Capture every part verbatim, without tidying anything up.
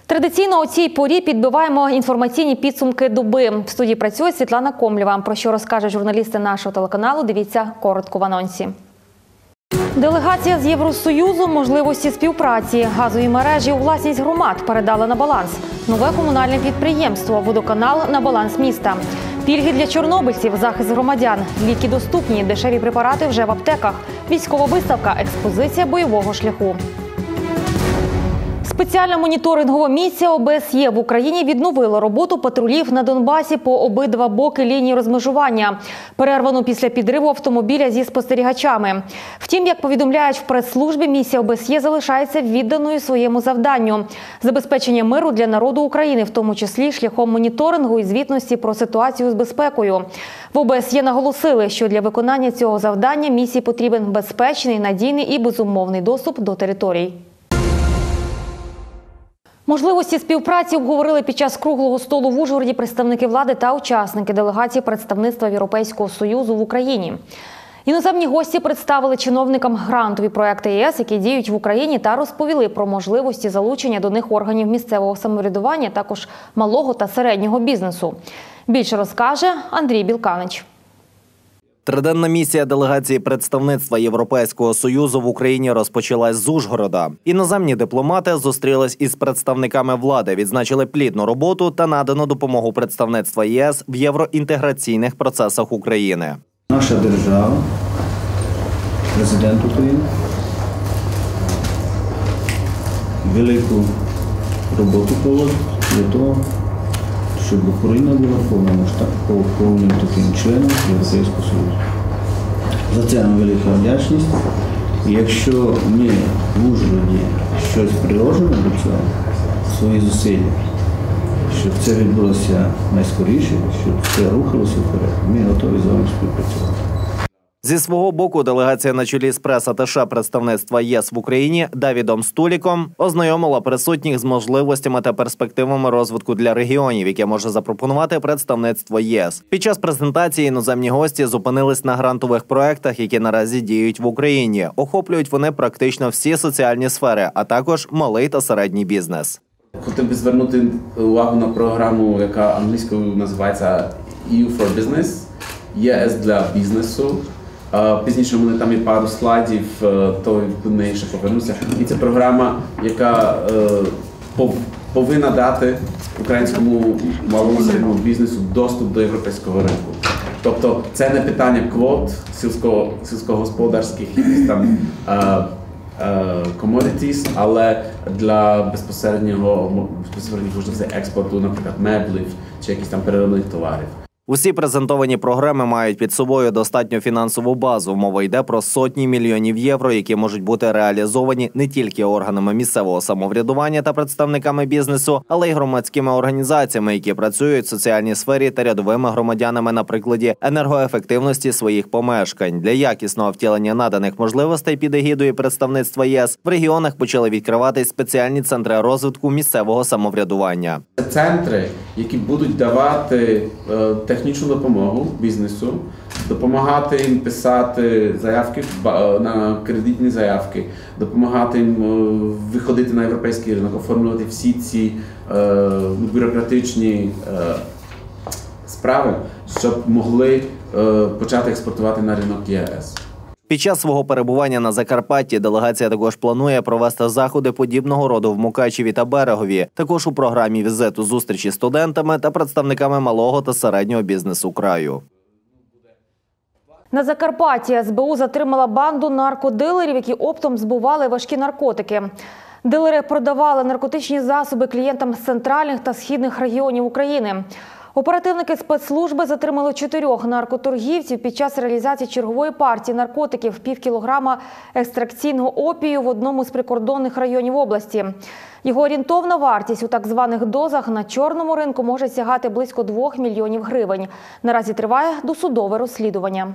Традиційно у цій порі підбиваємо інформаційні підсумки доби. В студії працює Світлана Комлєва. Про що розкажуть журналісти нашого телеканалу, дивіться коротко в анонсі. Делегація з Євросоюзу, можливості співпраці, газові мережі у власність громад передали на баланс. Нове комунальне підприємство «Водоканал» на баланс міста. Пільги для чорнобильців, захист громадян, ліки доступні, дешеві препарати вже в аптеках, військова виставка, експозиція бойового шляху. Спеціальна моніторингова місія О Б С Є в Україні відновила роботу патрулів на Донбасі по обидва боки лінії розмежування, перервану після підриву автомобіля зі спостерігачами. Втім, як повідомляють в прес-службі, місія О Б С Є залишається відданою своєму завданню – забезпечення миру для народу України, в тому числі шляхом моніторингу і звітності про ситуацію з безпекою. В О Б С Є наголосили, що для виконання цього завдання місії потрібен безпечний, надійний і безумовний доступ до територій. Можливості співпраці обговорили під час круглого столу в Ужгороді представники влади та учасники делегації представництва Європейського Союзу в Україні. Іноземні гості представили чиновникам грантові проекти Є С, які діють в Україні, та розповіли про можливості залучення до них органів місцевого самоврядування, також малого та середнього бізнесу. Більше розкаже Андрій Білканич. Триденна місія делегації представництва Європейського Союзу в Україні розпочалась з Ужгорода. Іноземні дипломати зустрілись із представниками влади, відзначили плідну роботу та надану допомогу представництва Є С в євроінтеграційних процесах України. Наша держава, президент України, велику роботу проводить для того, щоб Україна була повним таким членом Європейського Союзу. За це нам велика вдячність. І якщо ми в Ужгороді щось приложимо до цього, свої зусилля, щоб це відбулося найскоріше, щоб це рухалося вперед, ми готові з вами співпрацювати. Зі свого боку, делегація на чолі з прес-аташе представництва Є С в Україні Давідом Стуліком ознайомила присутніх з можливостями та перспективами розвитку для регіонів, яке може запропонувати представництво Є С. Під час презентації іноземні гості зупинились на грантових проектах, які наразі діють в Україні. Охоплюють вони практично всі соціальні сфери, а також малий та середній бізнес. Хотів би звернути увагу на програму, яка англійською називається Е Ю for Business, Є С для бізнесу. Пізніше у мене там є пару слайдів, то до неї ще повернуся. І це програма, яка повинна дати українському малому середньому бізнесу доступ до європейського ринку. Тобто це не питання квот сільсько, сільськогосподарських там commodities, але для безпосереднього, безпосереднього можливості експорту, наприклад, меблів чи якісь там переробних товарів. Усі презентовані програми мають під собою достатню фінансову базу. Мова йде про сотні мільйонів євро, які можуть бути реалізовані не тільки органами місцевого самоврядування та представниками бізнесу, але й громадськими організаціями, які працюють в соціальній сфері та рядовими громадянами на прикладі енергоефективності своїх помешкань. Для якісного втілення наданих можливостей під егідою представництва Є С в регіонах почали відкриватись спеціальні центри розвитку місцевого самоврядування. Центри, які будуть давати технічну допомогу бізнесу, допомагати їм писати заявки на кредитні заявки, допомагати їм виходити на європейський ринок, оформлювати всі ці бюрократичні справи, щоб могли почати експортувати на ринок Є С. Під час свого перебування на Закарпатті делегація також планує провести заходи подібного роду в Мукачеві та Берегові. Також у програмі візиту зустрічі з студентами та представниками малого та середнього бізнесу краю. На Закарпатті С Б У затримала банду наркодилерів, які оптом збували важкі наркотики. Дилери продавали наркотичні засоби клієнтам з центральних та східних регіонів України. Оперативники спецслужби затримали чотирьох наркоторгівців під час реалізації чергової партії наркотиків – пів кілограма екстракційного опію в одному з прикордонних районів області. Його орієнтовна вартість у так званих дозах на чорному ринку може сягати близько двох мільйонів гривень. Наразі триває досудове розслідування.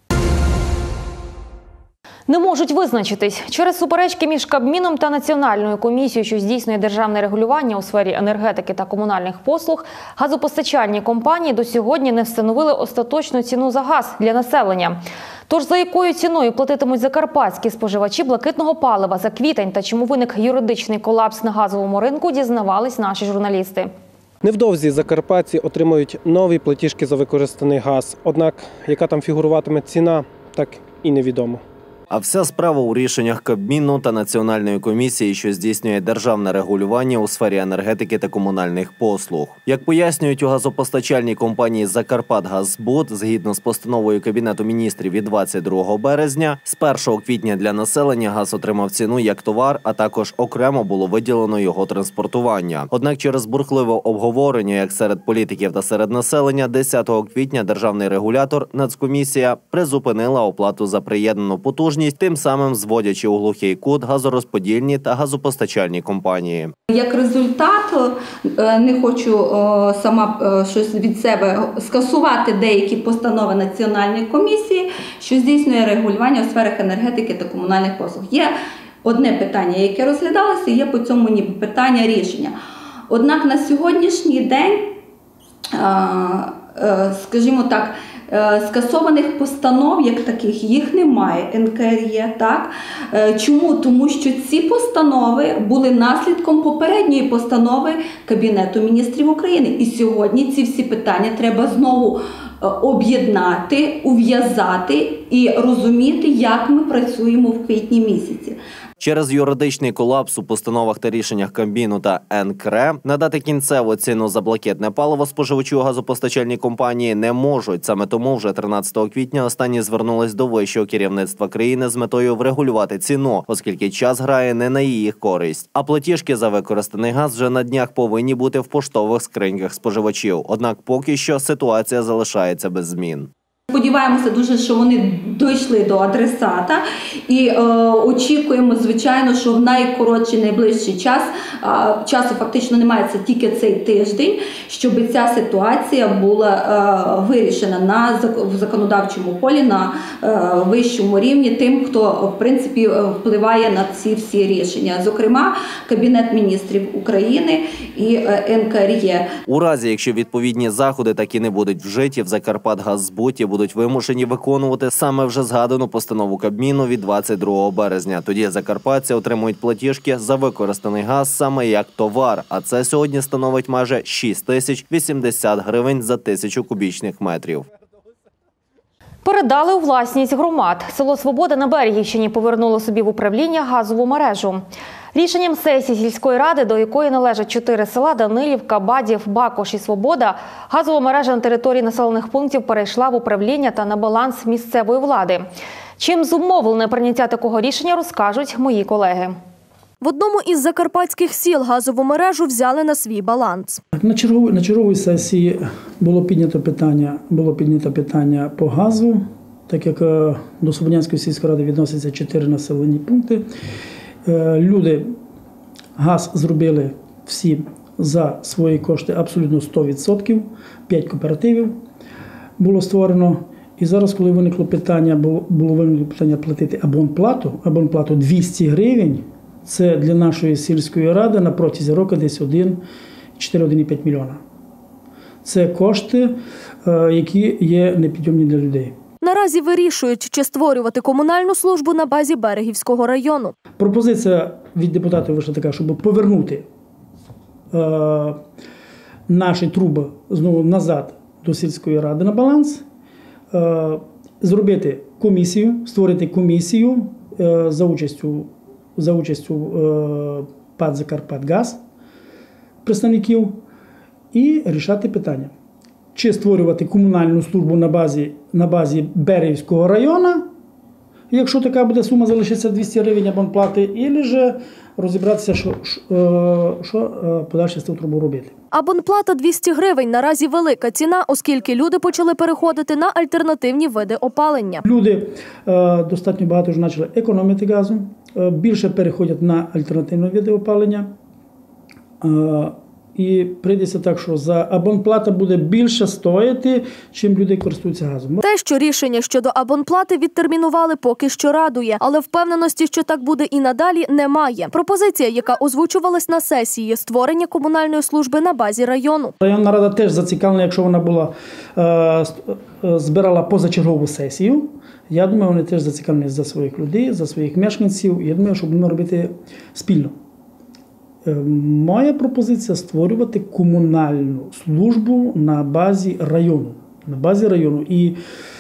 Не можуть визначитись. Через суперечки між Кабміном та Національною комісією, що здійснює державне регулювання у сфері енергетики та комунальних послуг, газопостачальні компанії до сьогодні не встановили остаточну ціну за газ для населення. Тож за якою ціною платитимуть закарпатські споживачі блакитного палива за квітень та чому виник юридичний колапс на газовому ринку, дізнавались наші журналісти. Невдовзі закарпатці отримають нові платіжки за використаний газ. Однак, яка там фігуруватиме ціна, так і невідомо. А вся справа у рішеннях Кабміну та Національної комісії, що здійснює державне регулювання у сфері енергетики та комунальних послуг. Як пояснюють у газопостачальній компанії «Закарпатгазбуд», згідно з постановою Кабінету міністрів від двадцять другого березня, з першого квітня для населення газ отримав ціну як товар, а також окремо було виділено його транспортування. Однак через бурхливе обговорення як серед політиків та серед населення десятого квітня державний регулятор Нацкомісія призупинила оплату за приєднану потужність, тим самим зводячи у глухий кут газорозподільні та газопостачальні компанії. Як результат, не хочу сама щось від себе скасувати деякі постанови Національної комісії, що здійснює регулювання у сферах енергетики та комунальних послуг. Є одне питання, яке розглядалося, є по цьому ніби питання рішення. Однак на сьогоднішній день, скажімо так, скасованих постанов, як таких, їх немає, ен ка ер є, так? Чому? Тому що ці постанови були наслідком попередньої постанови Кабінету міністрів України. І сьогодні ці всі питання треба знову об'єднати, ув'язати і розуміти, як ми працюємо в квітні місяці. Через юридичний колапс у постановах та рішеннях Кабміну та ен ка ер е надати кінцеву ціну за блакитне паливо споживачу газопостачальні компанії не можуть. Саме тому вже тринадцятого квітня останні звернулись до вищого керівництва країни з метою врегулювати ціну, оскільки час грає не на її користь. А платіжки за використаний газ вже на днях повинні бути в поштових скриньках споживачів. Однак поки що ситуація залишається без змін. Сподіваємося дуже, що вони дійшли до адресата і е, очікуємо, звичайно, що в найкоротший, найближчий час, е, часу фактично немає, це тільки цей тиждень, щоб ця ситуація була е, вирішена на в законодавчому полі, на е, вищому рівні тим, хто, в принципі, впливає на ці всі рішення. Зокрема, Кабінет міністрів України і е, ен ка ер є. У разі, якщо відповідні заходи таки не будуть вжиті, в Закарпатгазбуді будуть вимушені виконувати саме вже згадану постанову Кабміну від двадцять другого березня. Тоді закарпатці отримують платіжки за використаний газ саме як товар, а це сьогодні становить майже шість тисяч вісімдесят гривень за тисячу кубічних метрів. Передали у власність громад. Село Свобода на Берегівщині повернуло собі в управління газову мережу. Рішенням сесії сільської ради, до якої належать чотири села – Данилівка, Бадів, Бакош і Свобода, газова мережа на території населених пунктів перейшла в управління та на баланс місцевої влади. Чим зумовлене прийняття такого рішення, розкажуть мої колеги. В одному із закарпатських сіл газову мережу взяли на свій баланс. На черговій, на черговій сесії було піднято питання, було піднято питання по газу, так як до Свободянської сільської ради відносяться чотири населені пункти. Люди газ зробили всі за свої кошти абсолютно сто відсотків, п'ять кооперативів було створено. І зараз, коли виникло питання, було виникло питання платити абонплату, абонплату двісті гривень, це для нашої сільської ради на протязі року десь один цілих чотири десятих мільйона. Це кошти, які є непідйомні для людей. Наразі вирішують, чи створювати комунальну службу на базі Берегівського району. Пропозиція від депутатів вийшла така, щоб повернути е, наші труби знову назад до сільської ради на баланс, е, зробити комісію, створити комісію е, за участю, за участю е, ПАТ «Закарпатгаз», представників, і рішати питання. Чи створювати комунальну службу на базі, на базі Берегівського району, якщо така буде сума, залишиться двісті гривень абонплати, або ж розібратися, що, що подальше з цим трубу робити. Абонплата двісті гривень наразі велика ціна, оскільки люди почали переходити на альтернативні види опалення. Люди е, достатньо багато вже почали економити газу, е, більше переходять на альтернативні види опалення. Е, і прийдеться так, що за абонплата буде більше стояти, чим люди користуються газом. Те, що рішення щодо абонплати відтермінували, поки що радує, але впевненості, що так буде і надалі, немає. Пропозиція, яка озвучувалась на сесії, створення комунальної служби на базі району. Районна рада теж зацікавлена, якщо вона була е, збирала позачергову сесію. Я думаю, вони теж зацікавлені за своїх людей, за своїх мешканців. Я думаю, що будемо робити спільно. Моя пропозиція – створювати комунальну службу на базі району. На базі району. І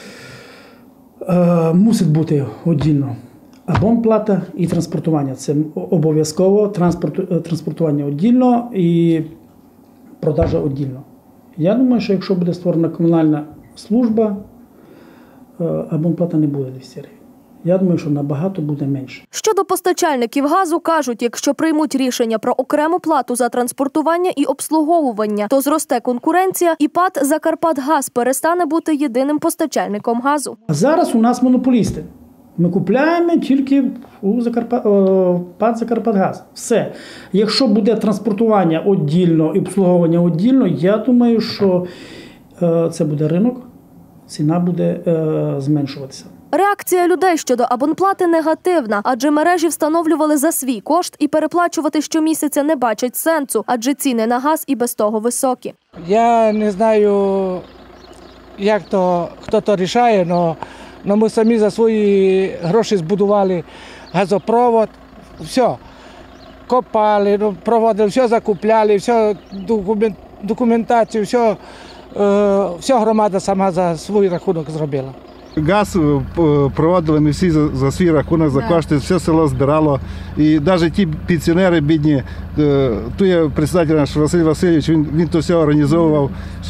е, мусить бути віддільно абонплата і транспортування. Це обов'язково транспорт, транспортування віддільно і продажа віддільно. Я думаю, що якщо буде створена комунальна служба, е, абонплата не буде двісті гривень. Я думаю, що набагато буде менше. Щодо постачальників газу, кажуть, якщо приймуть рішення про окрему плату за транспортування і обслуговування, то зросте конкуренція і ПАТ «Закарпатгаз» перестане бути єдиним постачальником газу. А зараз у нас монополісти. Ми купляємо тільки у Закарпа... ПАТ «Закарпатгаз». Все. Якщо буде транспортування віддільно і обслуговування віддільно, я думаю, що це буде ринок, ціна буде зменшуватися. Реакція людей щодо абонплати негативна, адже мережі встановлювали за свій кошт і переплачувати щомісяця не бачать сенсу, адже ціни на газ і без того високі. Я не знаю, як то, хто то рішає, але ми самі за свої гроші збудували газопровод, все, копали, проводили, все закупляли, все документацію, все, все громада сама за свій рахунок зробила. Газ проводили ми всі за, за свій рахунок, за кошти, все село збирало. І навіть ті пенсіонери бідні, тут є председатель наш Василь Васильович, він, він то все організовував.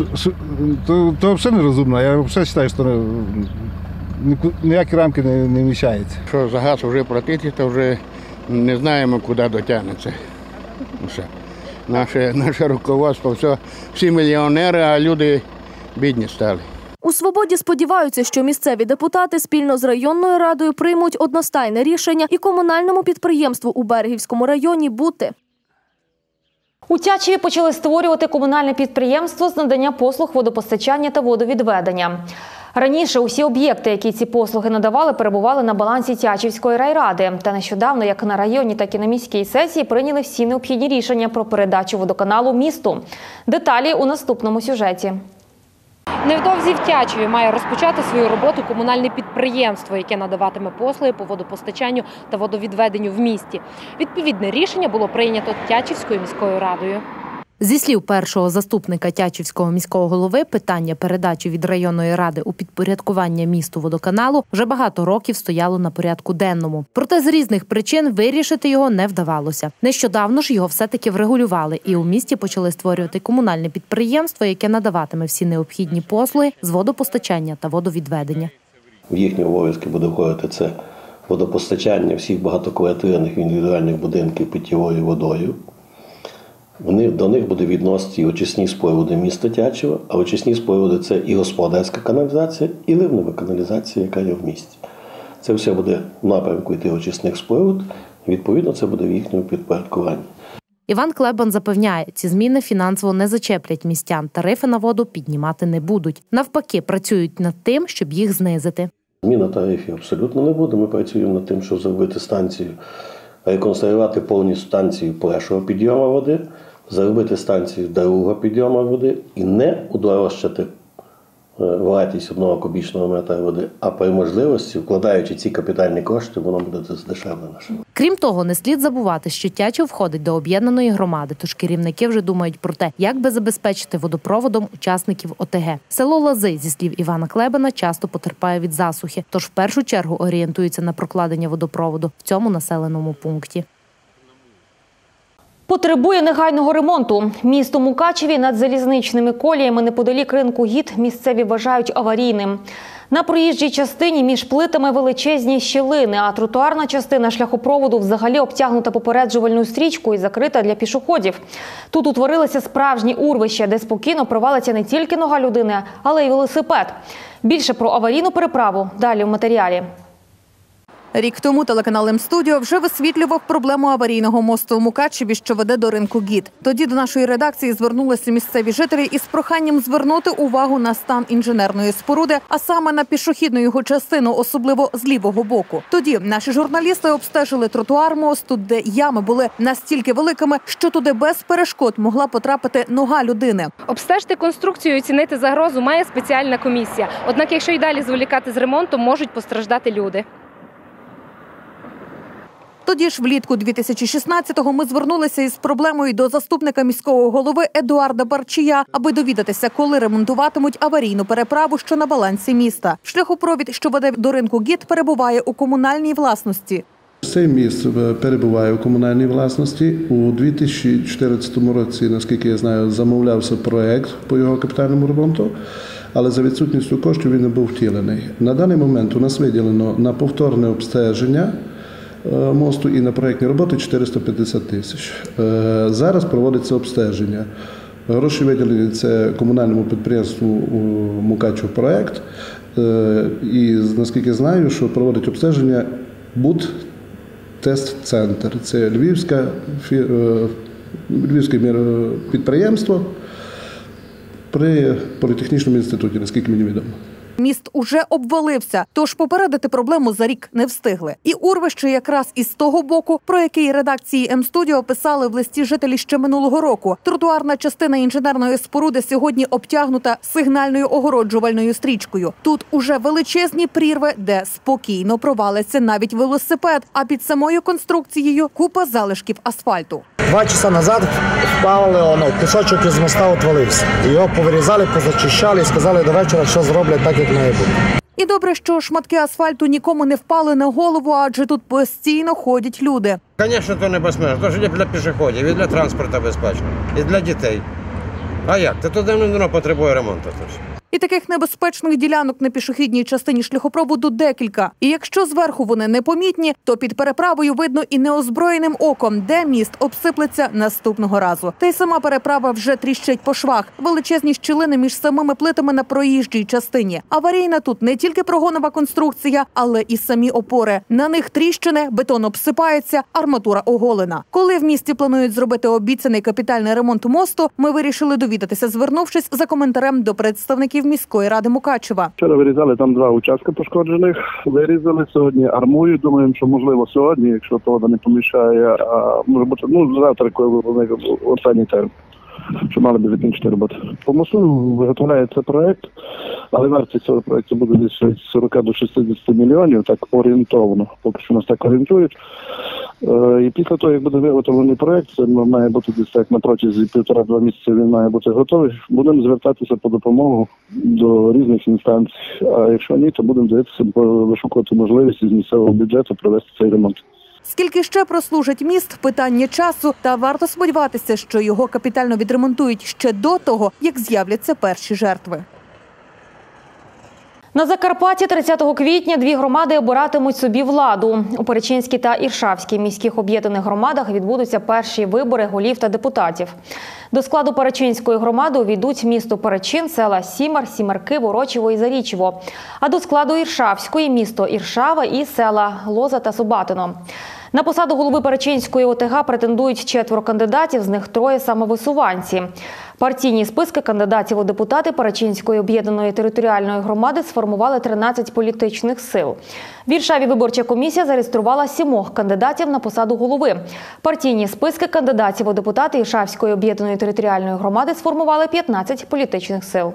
То, то взагалі нерозумно, я взагалі вважаю, що ніякі рамки не, не вміщаються. Що за газ вже платити, то вже не знаємо, куди дотягнеться. Наше, наше руководство, все, всі мільйонери, а люди бідні стали. У «Свободі» сподіваються, що місцеві депутати спільно з районною радою приймуть одностайне рішення і комунальному підприємству у Берегівському районі бути. У Тячеві почали створювати комунальне підприємство з надання послуг водопостачання та водовідведення. Раніше усі об'єкти, які ці послуги надавали, перебували на балансі Тячівської райради. Та нещодавно, як на районній, так і на міській сесії, прийняли всі необхідні рішення про передачу водоканалу місту. Деталі у наступному сюжеті. Невдовзі в Тячеві має розпочати свою роботу комунальне підприємство, яке надаватиме послуги по водопостачанню та водовідведенню в місті. Відповідне рішення було прийнято Тячівською міською радою. Зі слів першого заступника Тячівського міського голови, питання передачі від районної ради у підпорядкування місту водоканалу вже багато років стояло на порядку денному. Проте з різних причин вирішити його не вдавалося. Нещодавно ж його все-таки врегулювали і у місті почали створювати комунальне підприємство, яке надаватиме всі необхідні послуги з водопостачання та водовідведення. В їхні обов'язки буде входити це водопостачання всіх багатоквартирних індивідуальних будинків питьовою водою. Вони, до них буде відносити очисні споруди міста Тячева, а очисні споруди – це і господарська каналізація, і ливнева каналізація, яка є в місті. Це все буде в напрямку йти очисних споруд, і відповідно це буде в їхньому підпорядкуванні. Іван Клебан запевняє, ці зміни фінансово не зачеплять містян, тарифи на воду піднімати не будуть. Навпаки, працюють над тим, щоб їх знизити. Зміна тарифів абсолютно не буде. Ми працюємо над тим, щоб зробити станцію, реконструювати повністю станцію першого підйому води, зробити станцію другого підйому води і не удорожчати вартість одного кубічного метра води, а при можливості, вкладаючи ці капітальні кошти, воно буде здешевлено. Крім того, не слід забувати, що Тячів входить до об'єднаної громади, тож керівники вже думають про те, як би забезпечити водопроводом учасників ОТГ. Село Лази, зі слів Івана Клебана, часто потерпає від засухи, тож в першу чергу орієнтується на прокладення водопроводу в цьому населеному пункті. Потребує негайного ремонту. Місто Мукачеві над залізничними коліями неподалік ринку Гід місцеві вважають аварійним. На проїжджій частині між плитами величезні щілини, а тротуарна частина шляхопроводу взагалі обтягнута попереджувальною стрічкою і закрита для пішоходів. Тут утворилися справжні урвища, де спокійно провалиться не тільки нога людини, але й велосипед. Більше про аварійну переправу далі в матеріалі. Рік тому телеканал М-студіо вже висвітлював проблему аварійного мосту у Мукачеві, що веде до ринку ГІТ. Тоді до нашої редакції звернулися місцеві жителі із проханням звернути увагу на стан інженерної споруди, а саме на пішохідну його частину, особливо з лівого боку. Тоді наші журналісти обстежили тротуар мосту, де ями були настільки великими, що туди без перешкод могла потрапити нога людини. Обстежити конструкцію і оцінити загрозу має спеціальна комісія. Однак, якщо й далі зволікати з ремонтом, можуть постраждати люди. Тоді ж влітку дві тисячі шістнадцятого ми звернулися із проблемою до заступника міського голови Едуарда Барчія, аби довідатися, коли ремонтуватимуть аварійну переправу, що на балансі міста. Шляхопровід, що веде до ринку ГІТ, перебуває у комунальній власності. Цей міст перебуває у комунальній власності. У дві тисячі чотирнадцятому році, наскільки я знаю, замовлявся проєкт по його капітальному ремонту, але за відсутністю коштів він не був втілений. На даний момент у нас виділено на повторне обстеження мосту і на проєктні роботи чотириста п'ятдесят тисяч. Зараз проводиться обстеження. Гроші виділені це комунальному підприємству «Мукачев проєкт». І наскільки знаю, що проводить обстеження БУД Тест-центр. Це львівське, львівське підприємство при політехнічному інституті, наскільки мені відомо. Міст уже обвалився, тож попередити проблему за рік не встигли. І урвище якраз із того боку, про який редакції М-студіо писали в листі жителі ще минулого року. Тротуарна частина інженерної споруди сьогодні обтягнута сигнальною огороджувальною стрічкою. Тут уже величезні прірви, де спокійно провалиться навіть велосипед, а під самою конструкцією купа залишків асфальту. Два часа назад впали, воно, кусочок із моста отвалився. Його повирізали, позачищали і сказали до вечора, що зроблять так, як має бути. І добре, що шматки асфальту нікому не впали на голову, адже тут постійно ходять люди. Звісно, то небезпечно, то ж і для пішоходів, і для транспорту безпечно, і для дітей. А як? Та туди не потребує ремонту. І таких небезпечних ділянок на пішохідній частині шляхопроводу декілька. І якщо зверху вони непомітні, то під переправою видно і неозброєним оком, де міст обсиплеться наступного разу. Та й сама переправа вже тріщить по швах. Величезні щілини між самими плитами на проїжджій частині. Аварійна тут не тільки прогонова конструкція, але і самі опори. На них тріщини, бетон обсипається, арматура оголена. Коли в місті планують зробити обіцяний капітальний ремонт мосту, ми вирішили довідатися, звернувшись за коментарем до представників міської ради Мукачева. Вчора вирізали там два участки пошкоджених, вирізали, сьогодні армують, думаємо, що можливо сьогодні, якщо погода не помішає, а може бути, ну, завтра, коли вони останній термін, що мали би закінчити роботу. По мосту виготовляється проєкт, але вартість цього проєкту буде десь від сорока до шістдесяти мільйонів, так орієнтовно, поки що нас так орієнтують. І після того, як буде виготовлений проєкт, це має бути десь так на протязі півтора-два місяці він має бути готовий, будемо звертатися по допомогу до різних інстанцій. А якщо ні, то будемо дивитися, вишукувати можливість із місцевого бюджету провести цей ремонт. Скільки ще прослужить міст – питання часу, та варто сподіватися, що його капітально відремонтують ще до того, як з'являться перші жертви. На Закарпатті тридцятого квітня дві громади обиратимуть собі владу. У Перечинській та Іршавській міських об'єднаних громадах відбудуться перші вибори голів та депутатів. До складу Перечинської громади увійдуть місто Перечин, села Сімер, Сімерки, Ворочіво і Зарічво. А до складу Іршавської – місто Іршава і села Лоза та Собатино. На посаду голови Перечинської ОТГ претендують четверо кандидатів, з них троє самовисуванці. Партійні списки кандидатів у депутати Перечинської об'єднаної територіальної громади сформували тринадцять політичних сил. В Іршаві виборча комісія зареєструвала сімох кандидатів на посаду голови. Партійні списки кандидатів у депутати Іршавської об'єднаної територіальної громади сформували п'ятнадцять політичних сил.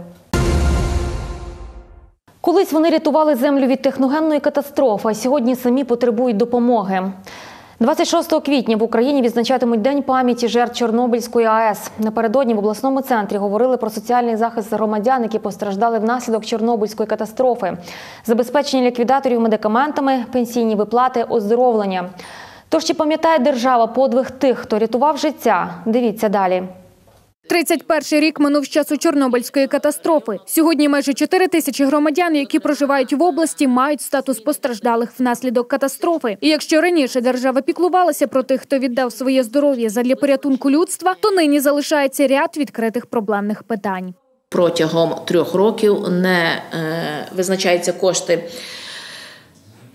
Колись вони рятували землю від техногенної катастрофи, а сьогодні самі потребують допомоги. двадцять шостого квітня в Україні відзначатимуть День пам'яті жертв Чорнобильської АЕС. Напередодні в обласному центрі говорили про соціальний захист громадян, які постраждали внаслідок Чорнобильської катастрофи, забезпечення ліквідаторів медикаментами, пенсійні виплати, оздоровлення. Тож чи пам'ятає держава подвиг тих, хто рятував життя? Дивіться далі. тридцять перший рік минув з часу Чорнобильської катастрофи. Сьогодні майже чотири тисячі громадян, які проживають в області, мають статус постраждалих внаслідок катастрофи. І якщо раніше держава піклувалася про тих, хто віддав своє здоров'я задля порятунку людства, то нині залишається ряд відкритих проблемних питань. Протягом трьох років не е, визначаються кошти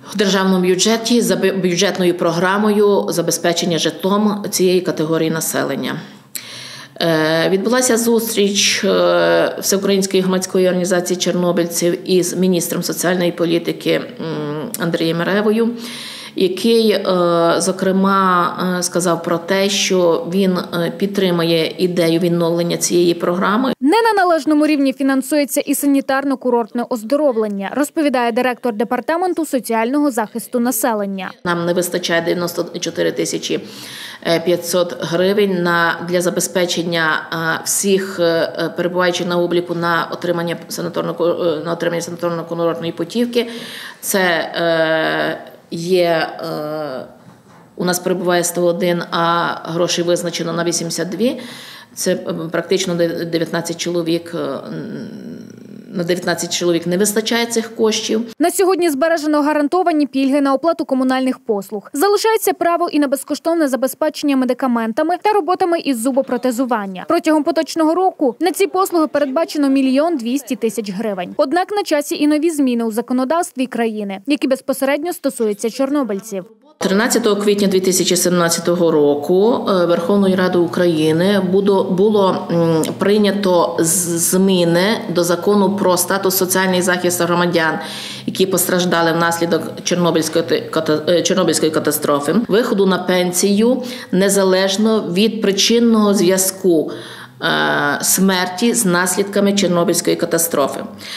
в державному бюджеті за бюджетною програмою забезпечення житлом цієї категорії населення. Відбулася зустріч Всеукраїнської громадської організації чорнобильців із міністром соціальної політики Андрієм Ревою, який, зокрема, сказав про те, що він підтримує ідею відновлення цієї програми. Не на належному рівні фінансується і санітарно-курортне оздоровлення, розповідає директор департаменту соціального захисту населення. Нам не вистачає дев'яносто чотири тисячі п'ятсот гривень на, для забезпечення всіх перебуваючих на обліку на отримання санаторно, на отримання санаторно-курортної путівки. Це е, є, е, у нас перебуває сто один, а грошей визначено на вісімдесят два. Це практично дев'ятнадцять чоловік, на дев'ятнадцять чоловік не вистачає цих коштів. На сьогодні збережено гарантовані пільги на оплату комунальних послуг. Залишається право і на безкоштовне забезпечення медикаментами та роботами із зубопротезування. Протягом поточного року на ці послуги передбачено мільйон двісті тисяч гривень. Однак на часі і нові зміни у законодавстві країни, які безпосередньо стосуються чорнобильців. тринадцятого квітня дві тисячі сімнадцятого року Верховною Радою України було прийнято зміни до закону про статус соціальний захист громадян, які постраждали внаслідок Чорнобильської катастрофи, виходу на пенсію незалежно від причинного зв'язку смерті з наслідками Чорнобильської катастрофи.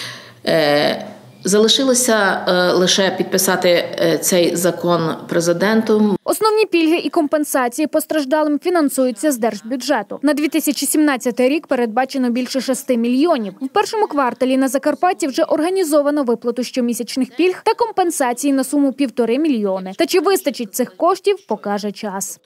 Залишилося лише підписати цей закон президентом. Основні пільги і компенсації постраждалим фінансуються з держбюджету. На дві тисячі сімнадцятий рік передбачено більше шести мільйонів. В першому кварталі на Закарпатті вже організовано виплату щомісячних пільг та компенсації на суму півтори мільйони. Та чи вистачить цих коштів, покаже час.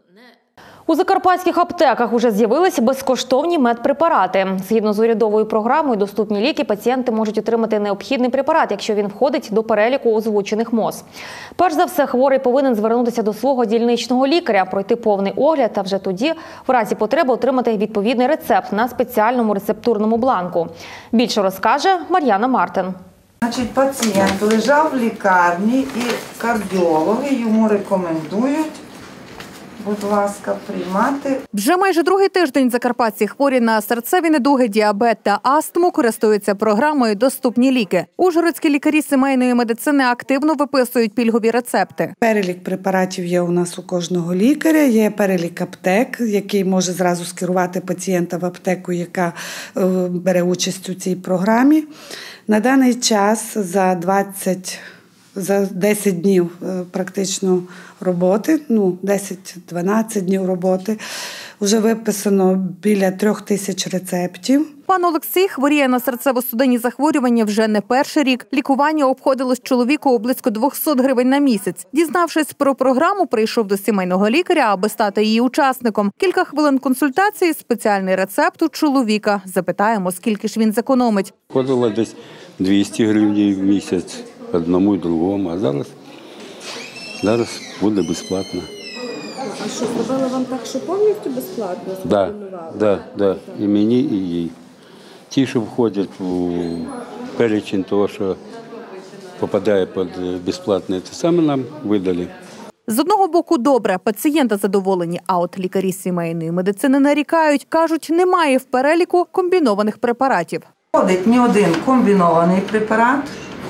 У закарпатських аптеках уже з'явилися безкоштовні медпрепарати. Згідно з урядовою програмою «Доступні ліки» пацієнти можуть отримати необхідний препарат, якщо він входить до переліку озвучених МОЗ. Перш за все, хворий повинен звернутися до свого дільничного лікаря, пройти повний огляд та вже тоді, в разі потреби, отримати відповідний рецепт на спеціальному рецептурному бланку. Більше розкаже Мар'яна Мартин. Значить, пацієнт лежав в лікарні і кардіологи йому рекомендують, будь ласка, приймати. Вже майже другий тиждень закарпатці хворі на серцеві недуги, діабет та астму користуються програмою «Доступні ліки». Ужгородські лікарі сімейної медицини активно виписують пільгові рецепти. Перелік препаратів є у нас у кожного лікаря, є перелік аптек, який може зразу скерувати пацієнта в аптеку, яка бере участь у цій програмі. На даний час за двадцять За десять днів практично роботи, ну десять-дванадцять днів роботи, вже виписано біля трьох тисяч рецептів. Пан Олексій хворіє на серцево-судинні захворювання вже не перший рік. Лікування обходилось чоловіку у близько двісті гривень на місяць. Дізнавшись про програму, прийшов до сімейного лікаря, аби стати її учасником. Кілька хвилин консультації, спеціальний рецепт у чоловіка. Запитаємо, скільки ж він зекономить. Входило десь двісті гривень в місяць. Одному і другому, а зараз, зараз буде безплатно. А що, зробили вам так, що повністю безплатно? Так, да, да, да. І мені, і їй. Ті, що входять у перечень того, що попадає під безплатне, це саме нам видали. З одного боку добре, пацієнти задоволені, а от лікарі сімейної медицини нарікають, кажуть, немає в переліку комбінованих препаратів. Входить не один комбінований препарат,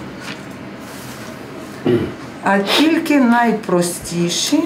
а тільки найпростіші,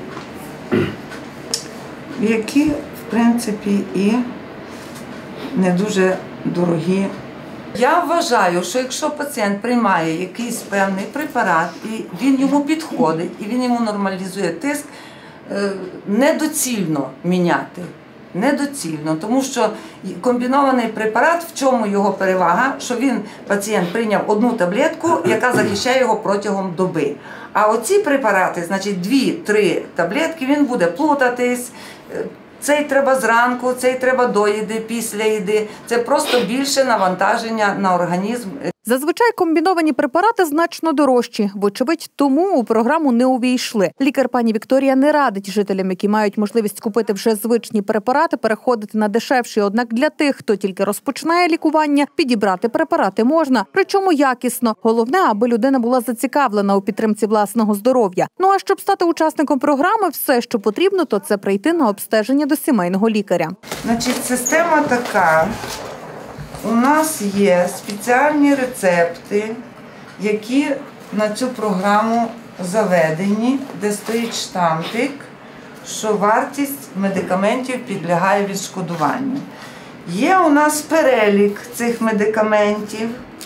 які, в принципі, і не дуже дорогі. Я вважаю, що якщо пацієнт приймає якийсь певний препарат, і він йому підходить, і він йому нормалізує тиск, недоцільно міняти. Недоцільно, тому що комбінований препарат, в чому його перевага, що він, пацієнт прийняв одну таблетку, яка захищає його протягом доби. А оці препарати, значить, дві-три таблетки, він буде плутатись, цей треба зранку, цей треба до їди, після їди. Це просто більше навантаження на організм. Зазвичай комбіновані препарати значно дорожчі. Вочевидь, тому у програму не увійшли. Лікар пані Вікторія не радить жителям, які мають можливість купити вже звичні препарати, переходити на дешевші. Однак для тих, хто тільки розпочинає лікування, підібрати препарати можна. Причому якісно. Головне, аби людина була зацікавлена у підтримці власного здоров'я. Ну а щоб стати учасником програми, все, що потрібно, то це прийти на обстеження до сімейного лікаря. Значить, система така. У нас є спеціальні рецепти, які на цю програму заведені, де стоїть штампик, що вартість медикаментів підлягає відшкодуванню. Є у нас перелік цих медикаментів,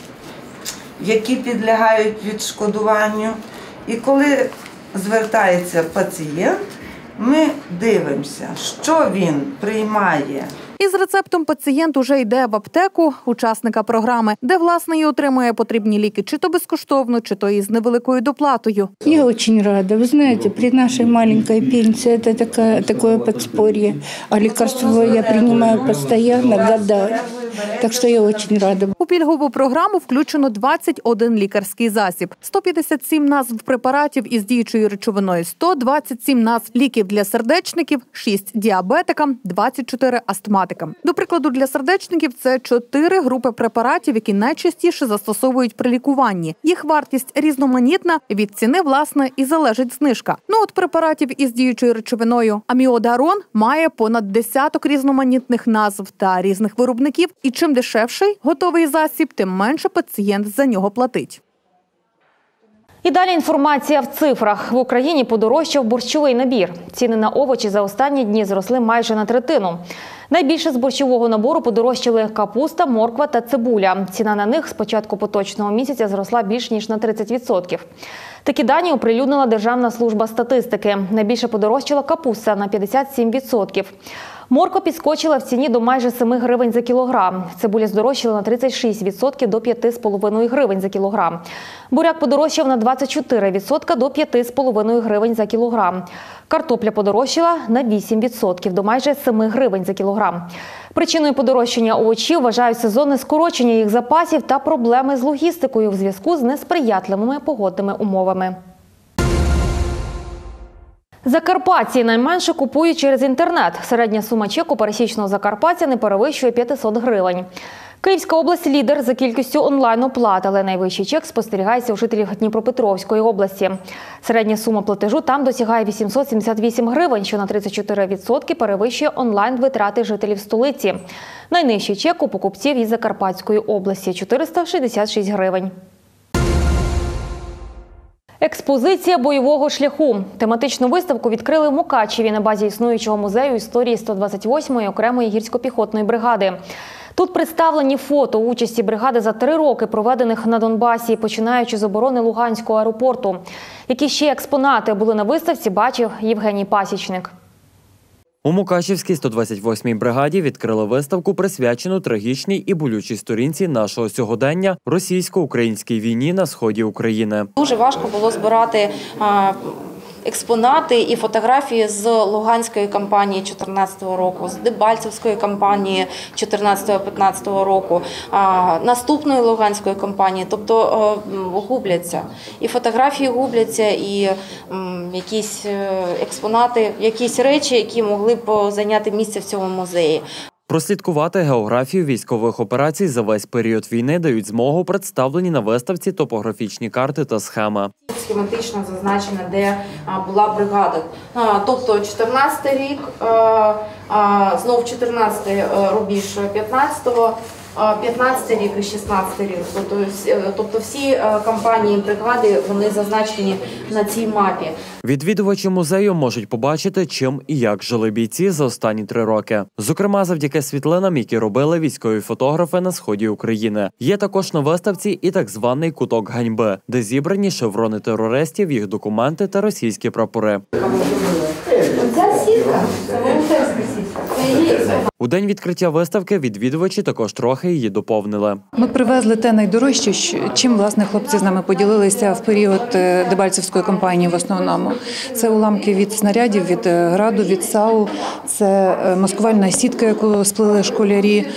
які підлягають відшкодуванню. І коли звертається пацієнт, ми дивимося, що він приймає. Із рецептом пацієнт уже йде в аптеку учасника програми, де, власне, і отримує потрібні ліки, чи то безкоштовно, чи то із невеликою доплатою. Я очень рада. Вы знаете, при нашей маленькой пенсии это такая, такое подспорье. А лекарства я принимаю постоянно, года. Так що я дуже рада. У пільгову програму включено двадцять один лікарський засіб, сто п'ятдесят сім назв препаратів із діючою речовиною, сто двадцять сім назв ліків для сердечників, шість діабетикам, двадцять чотири астматикам. До прикладу, для сердечників це чотири групи препаратів, які найчастіше застосовують при лікуванні. Їх вартість різноманітна, від ціни, власне, і залежить знижка. Ну от препаратів із діючою речовиною аміодарон має понад десяток різноманітних назв та різних виробників. І чим дешевший готовий засіб, тим менше пацієнт за нього платить. І далі інформація в цифрах. В Україні подорожчав борщовий набір. Ціни на овочі за останні дні зросли майже на третину. Найбільше з борщового набору подорожчали капуста, морква та цибуля. Ціна на них з початку поточного місяця зросла більш ніж на тридцять відсотків. Такі дані оприлюднила Державна служба статистики. Найбільше подорожчала капуста на п'ятдесят сім відсотків. Морква підскочила в ціні до майже семи гривень за кілограм. Цибуля здорожчала на тридцять шість відсотків до п'яти з половиною гривень за кілограм. Буряк подорожчав на двадцять чотири відсотки до п'яти з половиною гривень за кілограм. Картопля подорожчала на вісім відсотків до майже семи гривень за кілограм. Причиною подорожчання овочів вважають сезонне скорочення їх запасів та проблеми з логістикою в зв'язку з несприятливими погодними умовами. Закарпатці найменше купують через інтернет. Середня сума чеку пересічного закарпатця не перевищує п'ятсот гривень. Київська область – лідер за кількістю онлайн-оплат, але найвищий чек спостерігається у жителів Дніпропетровської області. Середня сума платежу там досягає вісімсот сімдесят вісім гривень, що на тридцять чотири відсотки перевищує онлайн-витрати жителів столиці. Найнижчий чек у покупців із Закарпатської області – чотириста шістдесят шість гривень. Експозиція бойового шляху. Тематичну виставку відкрили в Мукачеві на базі існуючого музею історії сто двадцять восьмої окремої гірсько-піхотної бригади. Тут представлені фото участі бригади за три роки, проведених на Донбасі, починаючи з оборони Луганського аеропорту. Які ще експонати були на виставці, бачив Євгеній Пасічник. У Мукачевській сто двадцять восьмій бригаді відкрили виставку, присвячену трагічній і болючій сторінці нашого сьогодення – російсько-українській війні на сході України. Дуже важко було збирати а, експонати і фотографії з Луганської кампанії чотирнадцятого року, з Дебальцевської кампанії чотирнадцятого-п'ятнадцятого року, а, наступної Луганської кампанії, тобто а, губляться. І фотографії губляться, і м, якісь експонати, якісь речі, які могли б зайняти місце в цьому музеї. Прослідкувати географію військових операцій за весь період війни дають змогу представлені на виставці топографічні карти та схеми. Схематично зазначено, де була бригада. Тобто чотирнадцятий рік, знов чотирнадцятий рубіж п'ятнадцятого, п'ятнадцятий рік і шістнадцятий рік. Тобто всі кампанії бригади, вони зазначені на цій мапі. Відвідувачі музею можуть побачити, чим і як жили бійці за останні три роки. Зокрема, завдяки світлинам, які робили військові фотографи на сході України. Є також на виставці і так званий «Куток ганьби», де зібрані шеврони терористів, їх документи та російські прапори. Оця сітка – це волонтерська сітка. У день відкриття виставки відвідувачі також трохи її доповнили. Ми привезли те найдорожче, чим, власне, хлопці з нами поділилися в період Дебальцевської кампанії в основному. Це уламки від снарядів, від граду, від САУ, це маскувальна сітка, яку сплели школярі,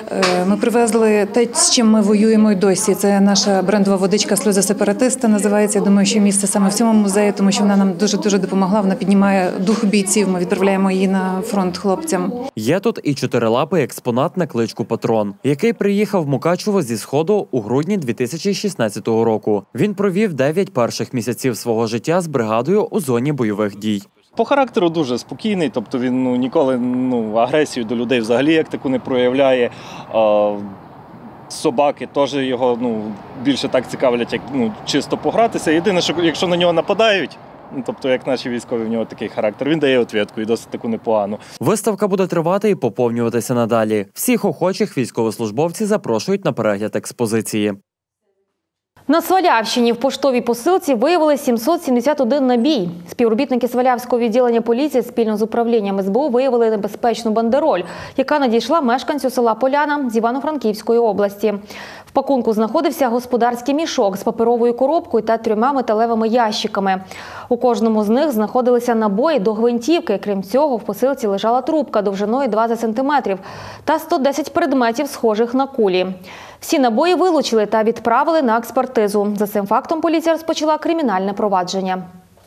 Ми привезли те, з чим ми воюємо й досі. Це наша брендова водичка «Сльози сепаратиста» називається. Я думаю, що місце саме в цьому музеї, тому що вона нам дуже-дуже допомогла. Вона піднімає дух бійців. Ми відправляємо її на фронт хлопцям. Є тут і чотирилапий експонат на кличку Патрон, який приїхав в Мукачево зі Сходу у грудні дві тисячі шістнадцятого року. Він провів дев'ять перших місяців свого життя з бригадою у зоні бойових дій. По характеру дуже спокійний, тобто він ну, ніколи ну, агресію до людей взагалі як таку не проявляє. А, собаки теж його ну, більше так цікавлять, як ну, чисто погратися. Єдине, що якщо на нього нападають, ну, тобто як наші військові, в нього такий характер, він дає відповідку і досить таку непогану. Виставка буде тривати і поповнюватися надалі. Всіх охочих військовослужбовці запрошують на перегляд експозиції. На Свалявщині в поштовій посилці виявили сімсот сімдесят один набій. Співробітники Свалявського відділення поліції спільно з управлінням ес бе у виявили небезпечну бандероль, яка надійшла мешканцю села Поляна з Івано-Франківської області. В пакунку знаходився господарський мішок з паперовою коробкою та трьома металевими ящиками. У кожному з них знаходилися набої до гвинтівки. Крім цього, в посилці лежала трубка довжиною двадцять сантиметрів та сто десять предметів, схожих на кулі. Всі набої вилучили та відправили на експертизу. За цим фактом поліція розпочала кримінальне провадження.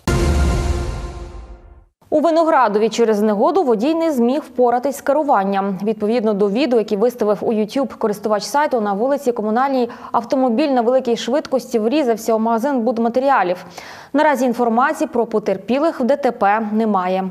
У Виноградові через негоду водій не зміг впоратись з керуванням. Відповідно до відео, яке виставив у ютуб користувач сайту, на вулиці Комунальній автомобіль на великій швидкості врізався у магазин будматеріалів. Наразі інформації про потерпілих в де те пе немає.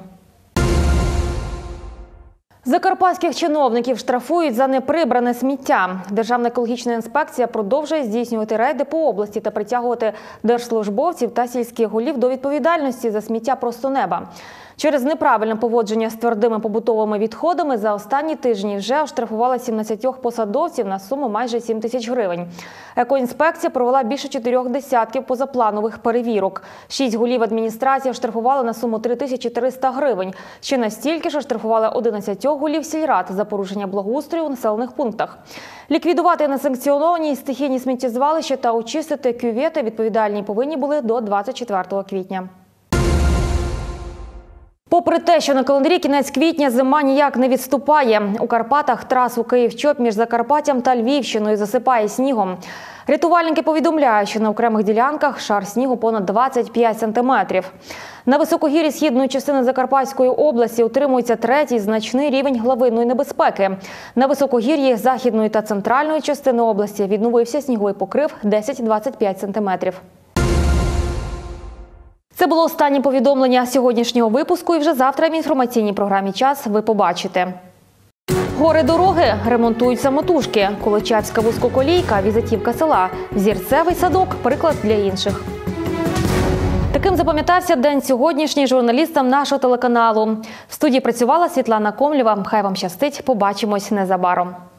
Закарпатських чиновників штрафують за неприбране сміття. Державна екологічна інспекція продовжує здійснювати рейди по області та притягувати держслужбовців та сільських голів до відповідальності за сміття просто неба. Через неправильне поводження з твердими побутовими відходами за останні тижні вже оштрафували сімнадцять посадовців на суму майже сім тисяч гривень. Екоінспекція провела більше чотирьох десятків позапланових перевірок. Шість голів адміністрації оштрафували на суму три тисячі триста гривень. Ще настільки ж оштрафували одинадцять голів сільрад за порушення благоустрою у населених пунктах. Ліквідувати несанкціоновані стихійні сміттєзвалища та очистити кювети відповідальні повинні були до двадцять четвертого квітня. Попри те, що на календарі кінець квітня, зима ніяк не відступає. У Карпатах трасу Київ-Чоп між Закарпаттям та Львівщиною засипає снігом. Рятувальники повідомляють, що на окремих ділянках шар снігу понад двадцять п'ять сантиметрів. На високогір'ї східної частини Закарпатської області утримується третій значний рівень лавинної небезпеки. На високогір'ї західної та центральної частини області відновився сніговий покрив десять - двадцять п'ять сантиметрів. Це було останнє повідомлення сьогоднішнього випуску, і вже завтра в інформаційній програмі «Час» ви побачите. Гори дороги, ремонтують самотужки, Колочавська вузькоколійка, візитівка села, взірцевий садок – приклад для інших. Таким запам'ятався день сьогоднішній журналістам нашого телеканалу. В студії працювала Світлана Комлєва. Хай вам щастить, побачимось незабаром.